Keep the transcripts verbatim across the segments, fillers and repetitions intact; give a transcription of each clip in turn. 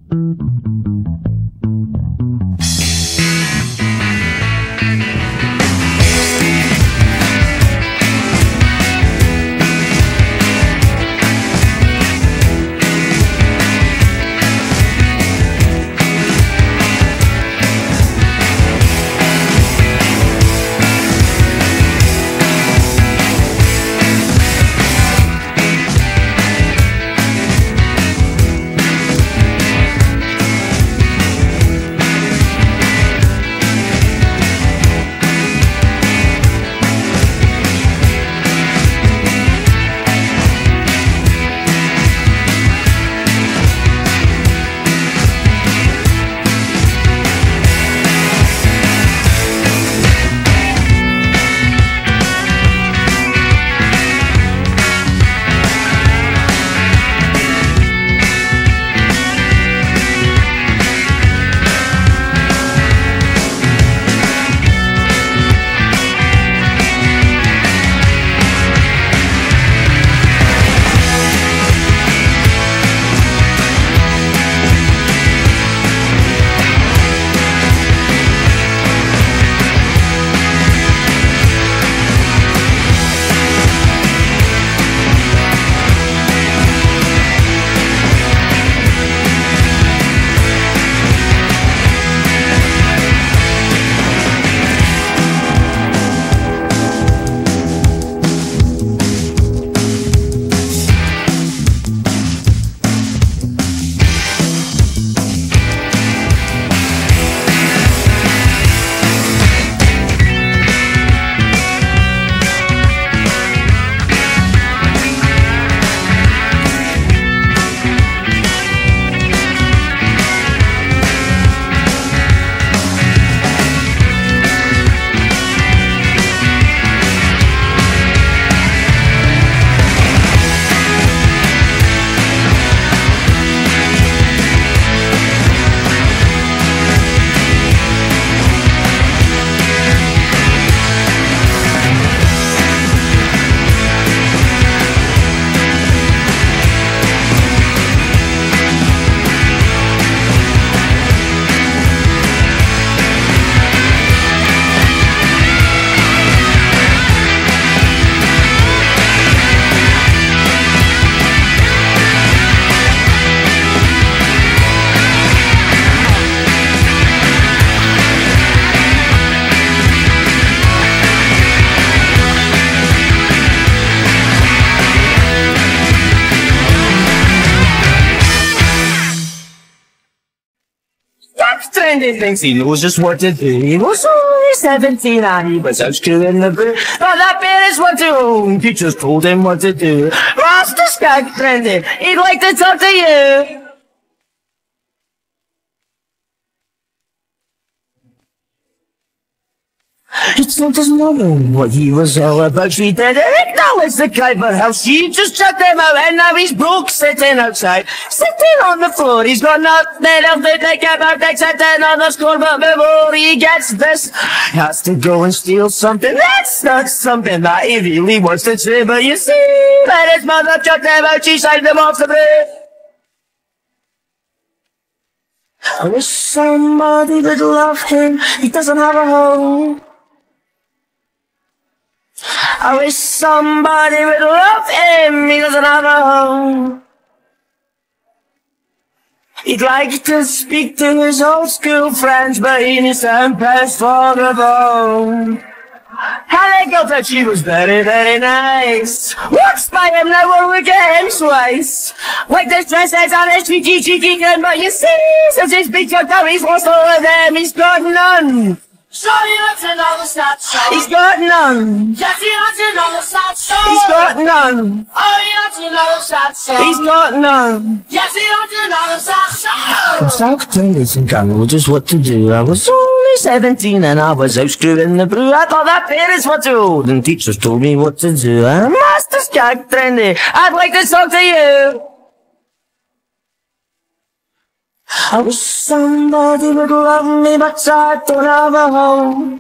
Trendy thinks he knows just what to do. He was only seventeen and he was out screwing the brew. But that parents want to own. Teachers told him what to do. Master Skag Trendy, he'd like to talk to you. He told his mother what he was all about. She didn't acknowledge the guy, but how she just chucked him out, and now he's broke, sitting outside, sitting on the floor. He's got nothing else to think about except another score, but before he gets this, he has to go and steal something. That's not something that he really wants to do, but you see, that his mother chucked him out, she signed him off the bridge. I wish somebody would love him, he doesn't have a home. I wish somebody would love him, he doesn't have a home. He'd like to speak to his old school friends, but he needs to impress for the bone. Harry girl thought she was very, very nice. Walks by him now, we'll look at him twice. Like this dress is on his cheeky, cheeky gun, but you see, since he's been chucked out, he's lost all of them, he's got none. Sorry not to know the stats. He's got none. Yes, you not to know the stats. He's got none. Oh, you not to know the stats. He's got none. Yes, you not to know the stats. I'm Skag Trendy think I know just what to do. I was only seventeen and I was out screwing the brew. I thought that parents were too old and teachers told me what to do. I'm Master Skag Trendy, I'd like to talk to you. I wish somebody would love me, but I don't have a home.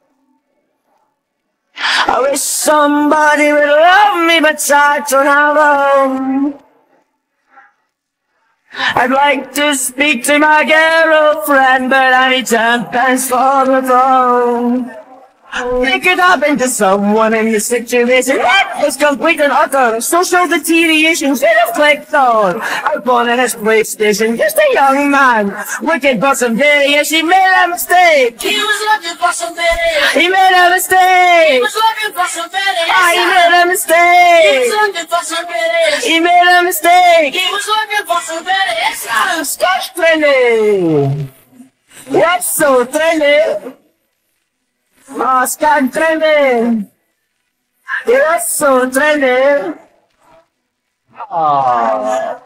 I wish somebody would love me, but I don't have a home. I'd like to speak to my girlfriend, but I need ten pence for the phone. It could happen to someone in this situation. It was complete and utter social deterioration should have clicked on. Out on in his PlayStation, just a young man, wicked but some various. He made a mistake. He was looking for some videos. He made a He mistake. was looking for some videos. Ah, he made a He was mistake. looking for some videos. He made a mistake. He was looking for some videos. Skag Trendy. Yes, so trendy. Oh, Skag Trendy. Yes, so trendy. Oh.